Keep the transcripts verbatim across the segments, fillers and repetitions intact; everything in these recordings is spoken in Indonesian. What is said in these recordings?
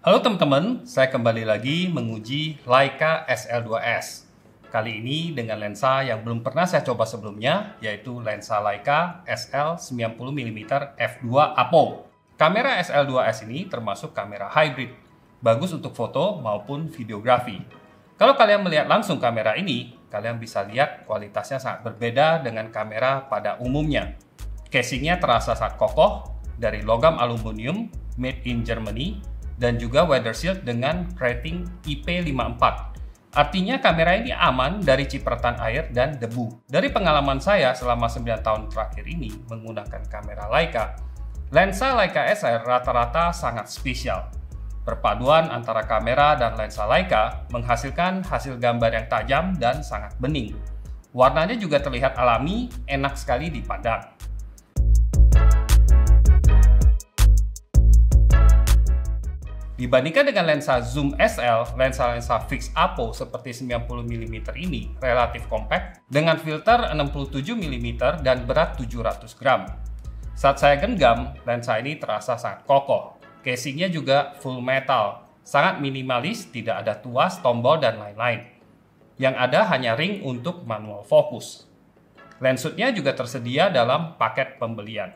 Halo teman-teman, saya kembali lagi menguji Leica S L dua S. Kali ini dengan lensa yang belum pernah saya coba sebelumnya, yaitu lensa Leica S L sembilan puluh milimeter f dua Apo. Kamera S L dua S ini termasuk kamera hybrid, bagus untuk foto maupun videografi. Kalau kalian melihat langsung kamera ini, kalian bisa lihat kualitasnya sangat berbeda dengan kamera pada umumnya. Casingnya terasa sangat kokoh, dari logam aluminium, made in Germany, dan juga weather shield dengan rating I P lima puluh empat. Artinya kamera ini aman dari cipratan air dan debu. Dari pengalaman saya selama sembilan tahun terakhir ini menggunakan kamera Leica, lensa Leica S R rata-rata sangat spesial. Perpaduan antara kamera dan lensa Leica menghasilkan hasil gambar yang tajam dan sangat bening. Warnanya juga terlihat alami, enak sekali dipandang. Dibandingkan dengan lensa zoom S L, lensa-lensa fix Apo seperti sembilan puluh milimeter ini relatif compact dengan filter enam puluh tujuh milimeter dan berat tujuh ratus gram. Saat saya genggam, lensa ini terasa sangat kokoh. Casingnya juga full metal, sangat minimalis, tidak ada tuas, tombol, dan lain-lain. Yang ada hanya ring untuk manual fokus. Lensutnya juga tersedia dalam paket pembelian.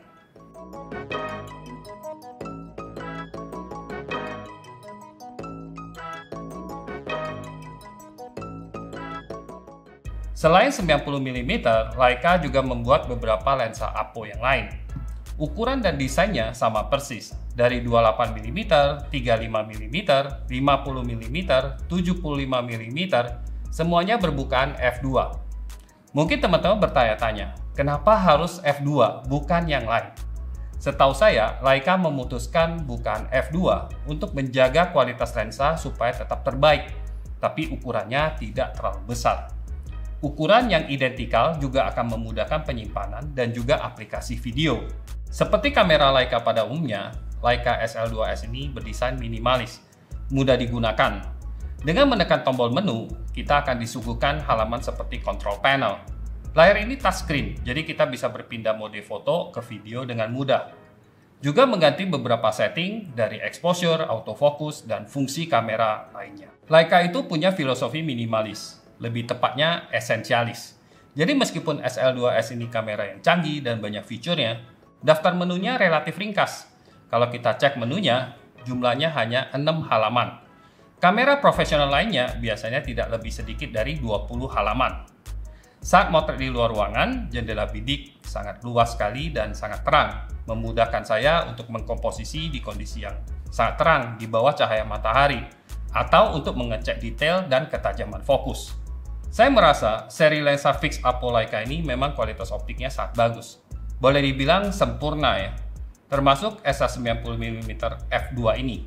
Selain sembilan puluh milimeter, Leica juga membuat beberapa lensa Apo yang lain. Ukuran dan desainnya sama persis, dari dua puluh delapan milimeter, tiga puluh lima milimeter, lima puluh milimeter, tujuh puluh lima milimeter, semuanya berbukaan f dua. Mungkin teman-teman bertanya-tanya, kenapa harus f dua, bukan yang lain? Setahu saya, Leica memutuskan bukaan f dua untuk menjaga kualitas lensa supaya tetap terbaik, tapi ukurannya tidak terlalu besar. Ukuran yang identikal juga akan memudahkan penyimpanan dan juga aplikasi video. Seperti kamera Leica pada umumnya, Leica S L dua S ini berdesain minimalis, mudah digunakan. Dengan menekan tombol menu, kita akan disuguhkan halaman seperti control panel. Layar ini touchscreen, jadi kita bisa berpindah mode foto ke video dengan mudah. Juga mengganti beberapa setting dari exposure, autofocus, dan fungsi kamera lainnya. Leica itu punya filosofi minimalis, lebih tepatnya esensialis. Jadi meskipun S L dua S ini kamera yang canggih dan banyak fiturnya, daftar menunya relatif ringkas. Kalau kita cek menunya, jumlahnya hanya enam halaman. Kamera profesional lainnya biasanya tidak lebih sedikit dari dua puluh halaman. Saat motret di luar ruangan, jendela bidik sangat luas sekali dan sangat terang, memudahkan saya untuk mengkomposisi di kondisi yang sangat terang di bawah cahaya matahari, atau untuk mengecek detail dan ketajaman fokus. Saya merasa seri lensa fix Apo Leica ini memang kualitas optiknya sangat bagus. Boleh dibilang sempurna ya, termasuk S L sembilan puluh milimeter f dua ini.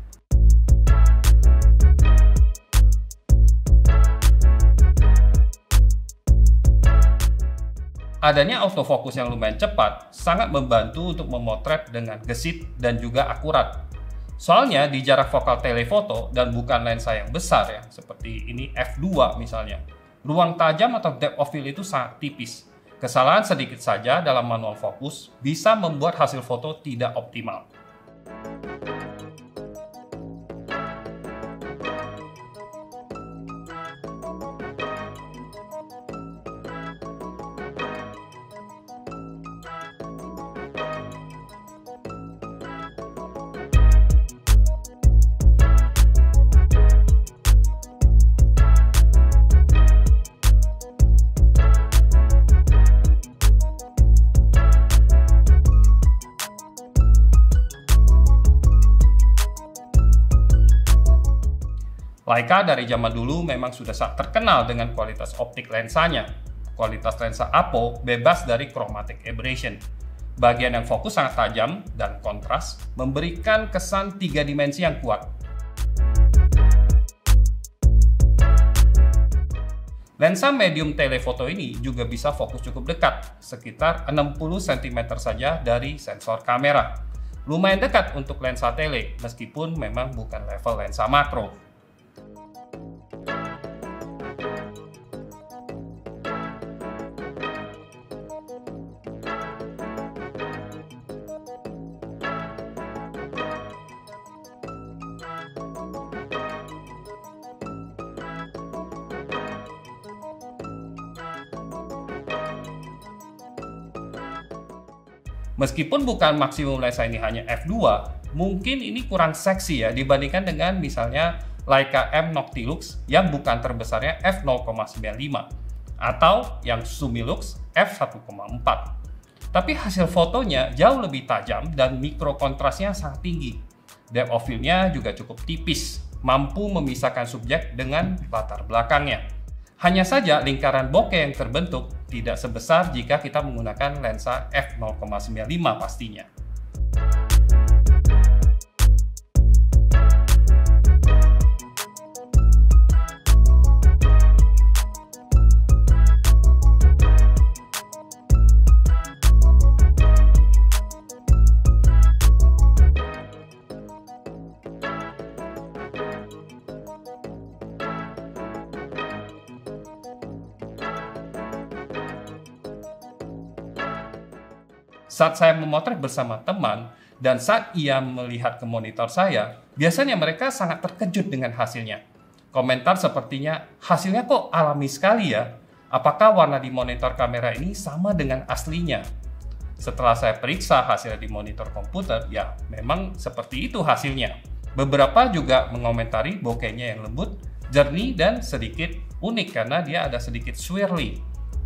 Adanya autofocus yang lumayan cepat sangat membantu untuk memotret dengan gesit dan juga akurat. Soalnya di jarak fokal telefoto dan bukan lensa yang besar ya, seperti ini f dua misalnya, ruang tajam atau depth of field itu sangat tipis. Kesalahan sedikit saja dalam manual fokus bisa membuat hasil foto tidak optimal. Leica dari zaman dulu memang sudah sangat terkenal dengan kualitas optik lensanya. Kualitas lensa Apo bebas dari chromatic aberration. Bagian yang fokus sangat tajam dan kontras, memberikan kesan tiga dimensi yang kuat. Lensa medium telefoto ini juga bisa fokus cukup dekat, sekitar enam puluh sentimeter saja dari sensor kamera. Lumayan dekat untuk lensa tele, meskipun memang bukan level lensa makro. Meskipun bukan maksimum lensa ini hanya f dua, mungkin ini kurang seksi ya dibandingkan dengan misalnya Leica M Noctilux yang bukan terbesarnya f nol koma sembilan lima atau yang Summilux f satu koma empat. Tapi hasil fotonya jauh lebih tajam dan mikro kontrasnya sangat tinggi. Depth of field-nya juga cukup tipis, mampu memisahkan subjek dengan latar belakangnya. Hanya saja lingkaran bokeh yang terbentuk tidak sebesar jika kita menggunakan lensa f nol koma sembilan lima pastinya. Saat saya memotret bersama teman dan saat ia melihat ke monitor saya, biasanya mereka sangat terkejut dengan hasilnya. Komentar sepertinya, hasilnya kok alami sekali ya? Apakah warna di monitor kamera ini sama dengan aslinya? Setelah saya periksa hasil di monitor komputer, ya memang seperti itu hasilnya. Beberapa juga mengomentari bokehnya yang lembut, jernih, dan sedikit unik karena dia ada sedikit swirly.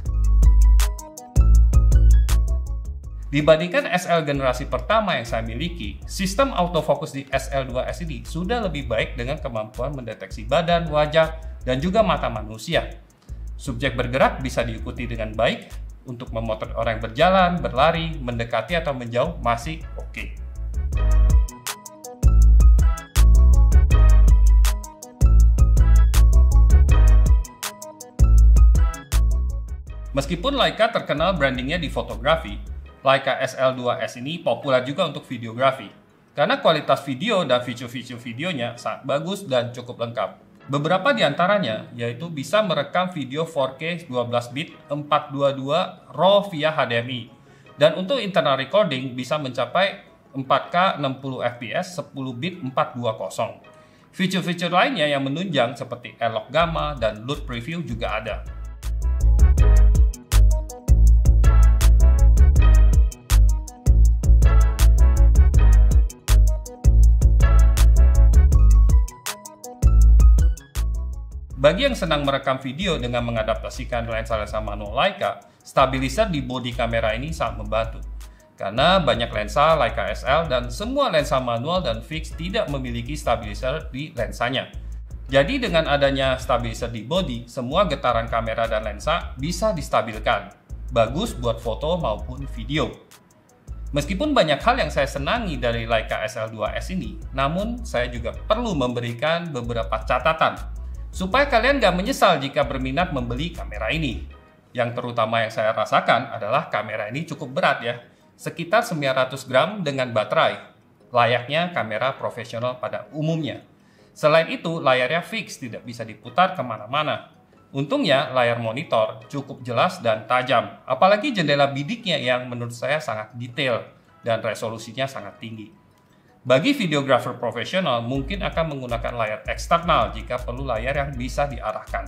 Dibandingkan S L generasi pertama yang saya miliki, sistem autofocus di S L dua S ini sudah lebih baik dengan kemampuan mendeteksi badan, wajah, dan juga mata manusia. Subjek bergerak bisa diikuti dengan baik, untuk memotret orang yang berjalan, berlari, mendekati, atau menjauh masih oke. Meskipun Leica terkenal brandingnya di fotografi, Leica S L dua S ini populer juga untuk videografi, karena kualitas video dan fitur-fitur videonya sangat bagus dan cukup lengkap. Beberapa di antaranya yaitu bisa merekam video empat K dua belas bit empat dua dua RAW via H D M I, dan untuk internal recording bisa mencapai empat K enam puluh F P S sepuluh bit empat dua nol. Fitur-fitur lainnya yang menunjang seperti L-Log Gamma dan L U T Preview juga ada. Bagi yang senang merekam video dengan mengadaptasikan lensa-lensa manual Leica, stabilizer di bodi kamera ini sangat membantu. Karena banyak lensa Leica S L dan semua lensa manual dan fix tidak memiliki stabilizer di lensanya. Jadi dengan adanya stabilizer di bodi, semua getaran kamera dan lensa bisa distabilkan. Bagus buat foto maupun video. Meskipun banyak hal yang saya senangi dari Leica S L dua S ini, namun saya juga perlu memberikan beberapa catatan supaya kalian gak menyesal jika berminat membeli kamera ini. Yang terutama yang saya rasakan adalah kamera ini cukup berat ya, sekitar sembilan ratus gram dengan baterai, layaknya kamera profesional pada umumnya. Selain itu, layarnya fix, tidak bisa diputar kemana-mana. Untungnya, layar monitor cukup jelas dan tajam, apalagi jendela bidiknya yang menurut saya sangat detail dan resolusinya sangat tinggi. Bagi videographer profesional, mungkin akan menggunakan layar eksternal jika perlu layar yang bisa diarahkan.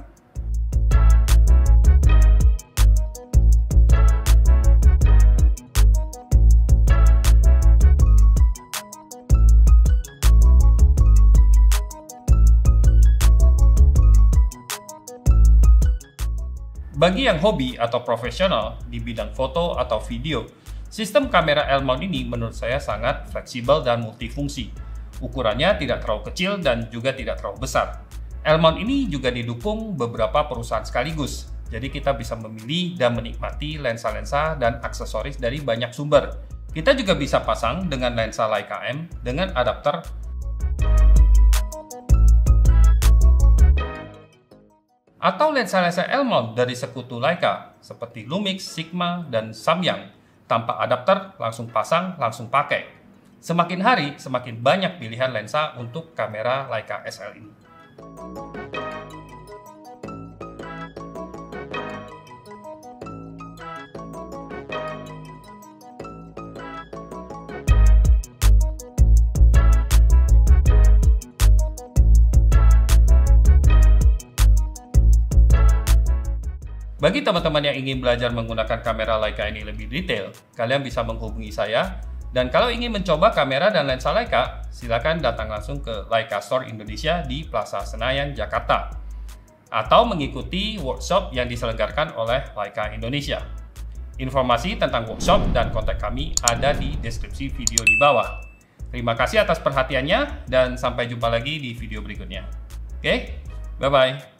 Bagi yang hobi atau profesional di bidang foto atau video, sistem kamera L-mount ini menurut saya sangat fleksibel dan multifungsi. Ukurannya tidak terlalu kecil dan juga tidak terlalu besar. L-mount ini juga didukung beberapa perusahaan sekaligus, jadi kita bisa memilih dan menikmati lensa-lensa dan aksesoris dari banyak sumber. Kita juga bisa pasang dengan lensa Leica M dengan adapter atau lensa-lensa L-mount dari sekutu Leica seperti Lumix, Sigma, dan Samyang. Tanpa adapter, langsung pasang, langsung pakai. Semakin hari, semakin banyak pilihan lensa untuk kamera Leica S L ini. Bagi teman-teman yang ingin belajar menggunakan kamera Leica ini lebih detail, kalian bisa menghubungi saya. Dan kalau ingin mencoba kamera dan lensa Leica, silakan datang langsung ke Leica Store Indonesia di Plaza Senayan, Jakarta. Atau mengikuti workshop yang diselenggarakan oleh Leica Indonesia. Informasi tentang workshop dan kontak kami ada di deskripsi video di bawah. Terima kasih atas perhatiannya dan sampai jumpa lagi di video berikutnya. Oke, bye-bye.